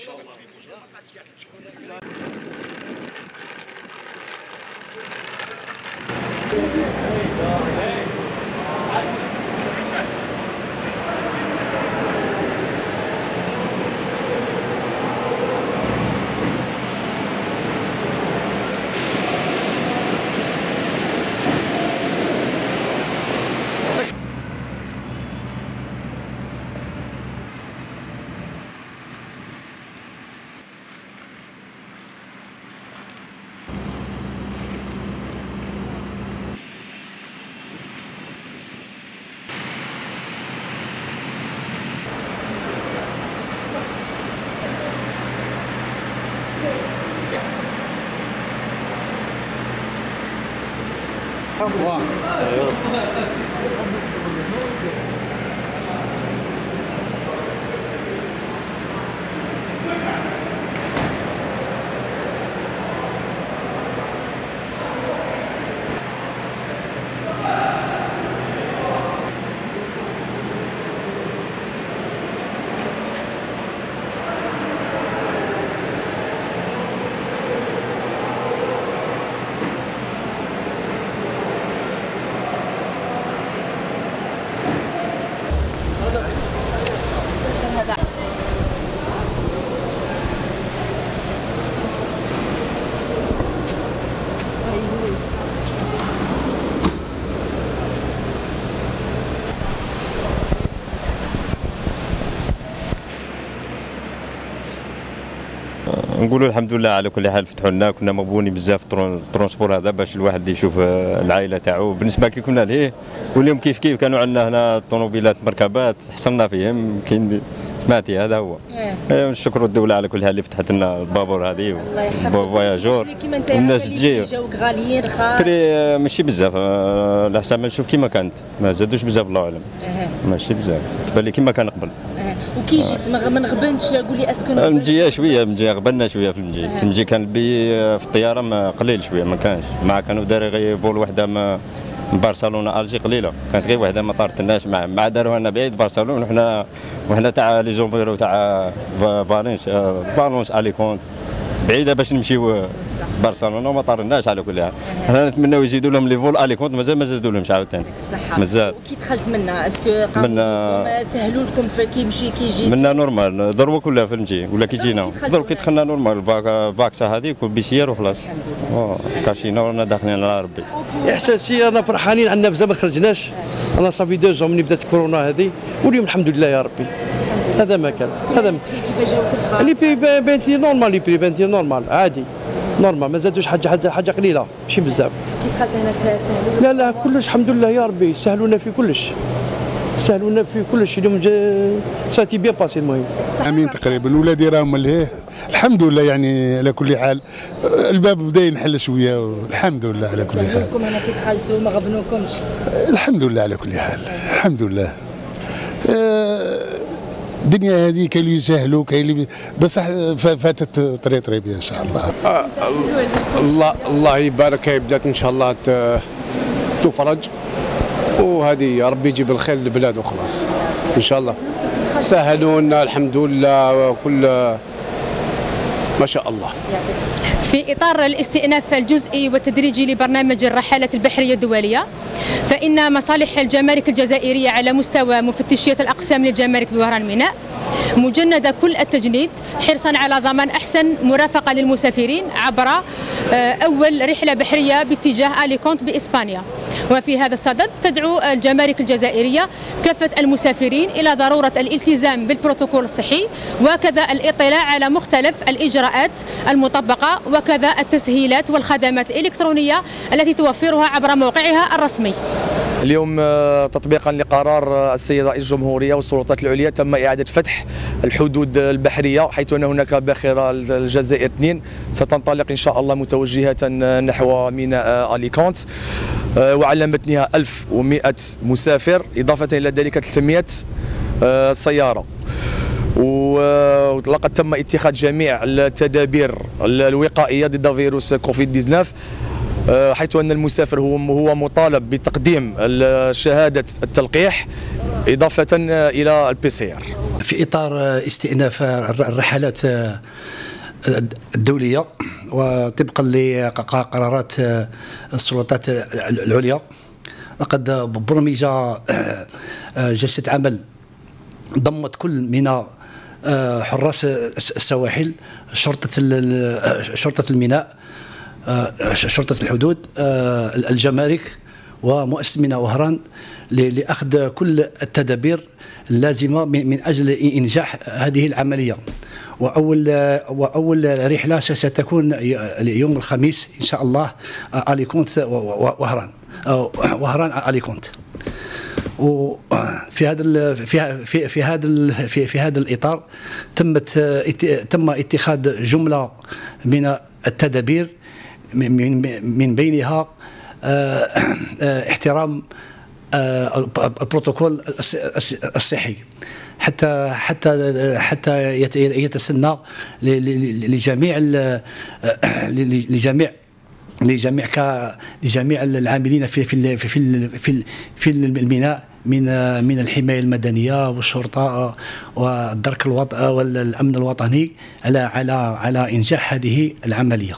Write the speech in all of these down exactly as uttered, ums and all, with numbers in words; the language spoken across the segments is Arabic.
نقولوا الحمد لله على كل حال، فتحوا لنا. كنا مغبونين بزاف الترونسبور هذا باش الواحد يشوف العائله تاعو. بالنسبه كي كنا لهيه واليوم كيف كيف كانوا عندنا هنا الطوموبيلات مركبات حصلنا فيهم. كاين سمعتي هذا هو. ايه نشكروا الدوله على كل حال اللي فتحت لنا البابور هذه فواياجور. الناس تجي جاوك غاليين رخاص ماشي بزاف، على حسب ما نشوف كيما كانت ما زادوش بزاف الله اعلم. ماشي بزاف تبان لي كيما كان قبل. وكي جيت ما نغبنتش قول لي اسكو المجيه شويه المجيه غبنا شويه في المجي. في المجي كان البي في الطياره ما قليل شويه ما كانش، مع كانوا داري غير فول وحده ما من برشلونه الجي قليله، كانت غير وحده ما طارتناش مع مع داروها لنا بعيد برشلونه وحنا وحنا تاع لي زومبيرو تاع فالنس فالنس اليكونت بعيده باش نمشيو برشلونه وما طارناش. على كل حال حنا نتمناو يزيدوا لهم لي فول اليكونت، مازال ما زادوا لهمش عاوتاني مازال. كي دخلت منا اسكو قالوا سهلوا لكم كي يمشي كي يجي منا نورمال ضربه كلها في المجي ولا كي جينا درك كي دخلنا نورمال فاكسا هذيك والبيسير وخلاص. اه كاشينا ورانا داخلين على ربي. احساسي انا فرحانين عندنا بزاف ما خرجناش. انا صافي دو زون ملي بدات كورونا هذه واليوم الحمد لله يا ربي. هذا ما كان هذا كيفاش جاوك الخاص لي بري بانتي نورمال لي بري بانتي نورمال عادي نورمال ما زادوش حاجه حاجه حاجه قليله ماشي بزاف. كي دخلت هنا سهلوا لا لا كلش الحمد لله يا ربي سهلونا في كلش سهلونا في كلش. اليوم ساتي بيان باسي المهم امين تقريبا ولادي راهم لهيه الحمد لله. يعني على كل حال الباب بدا ينحل شويه الحمد لله على كل حال. سهلوكم هنا كي دخلتوا ما غبنوكمش الحمد لله على كل حال الحمد لله. الدنيا هذه كاين اللي يسهلوا كاين اللي بصح فاتت طري طري بها ان شاء الله. آه الله الله يبارك. هي بدات ان شاء الله تفرج وهذه ربي يجيب الخير للبلاد وخلاص ان شاء الله. سهلوا لنا الحمد لله وكل ما شاء الله. في إطار الاستئناف الجزئي والتدريجي لبرنامج الرحلات البحرية الدولية، فإن مصالح الجمارك الجزائرية على مستوى مفتشية الأقسام للجمارك بوهران ميناء مجندة كل التجنيد حرصا على ضمان أحسن مرافقة للمسافرين عبر أول رحلة بحرية باتجاه أليكونت بإسبانيا. وفي هذا الصدد تدعو الجمارك الجزائرية كافة المسافرين إلى ضرورة الالتزام بالبروتوكول الصحي وكذا الاطلاع على مختلف الإجراءات المطبقة وكذا التسهيلات والخدمات الإلكترونية التي توفرها عبر موقعها الرسمي. اليوم تطبيقا لقرار السيد رئيس الجمهورية والسلطات العليا تم إعادة فتح الحدود البحرية، حيث أن هناك باخرة الجزائر اثنين ستنطلق إن شاء الله متوجهة نحو ميناء أليكونت وعلى متنها ألف ومئة مسافر إضافة إلى ذلك ثلاثمئة سيارة. ولقد تم اتخاذ جميع التدابير الوقائية ضد فيروس كوفيد تسعة عشر حيث أن المسافر هو هو مطالب بتقديم شهادة التلقيح إضافة إلى البي سي ار. في إطار استئناف الرحلات الدولية وطبقا لقرارات السلطات العليا، لقد برمج جلسة عمل ضمت كل من حراس السواحل، شرطة شرطة الميناء، شرطة الحدود، الجمارك ومؤسسة ميناء وهران لأخذ كل التدابير اللازمة من أجل إنجاح هذه العملية. وأول وأول رحلة ستكون يوم الخميس إن شاء الله أليكونت وهران وهران أليكونت. وفي هذا في في في هذا في في هذا الإطار تمت تم اتخاذ جملة من التدابير، من من بينها احترام البروتوكول الصحي حتى حتى حتى يتسنى لجميع لجميع لجميع لجميع العاملين في في في في في الميناء من من الحمايه المدنيه والشرطه والدرك الوطني والامن الوطني على على على انجاح هذه العمليه.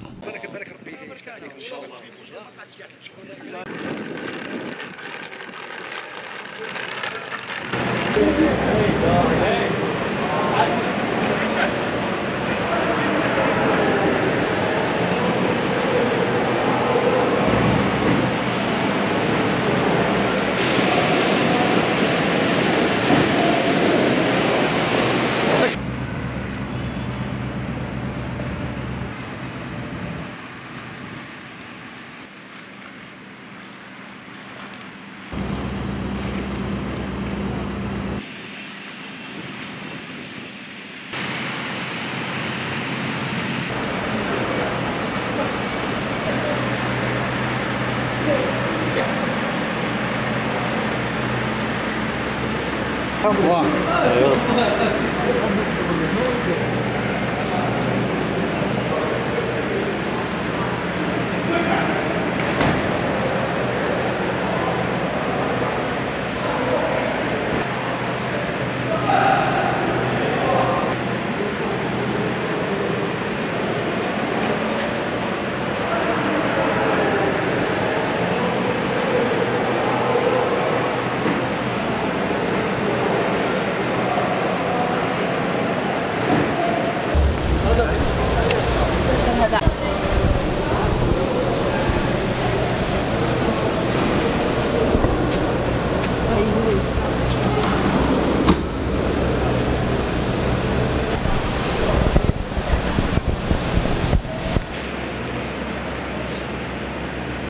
الله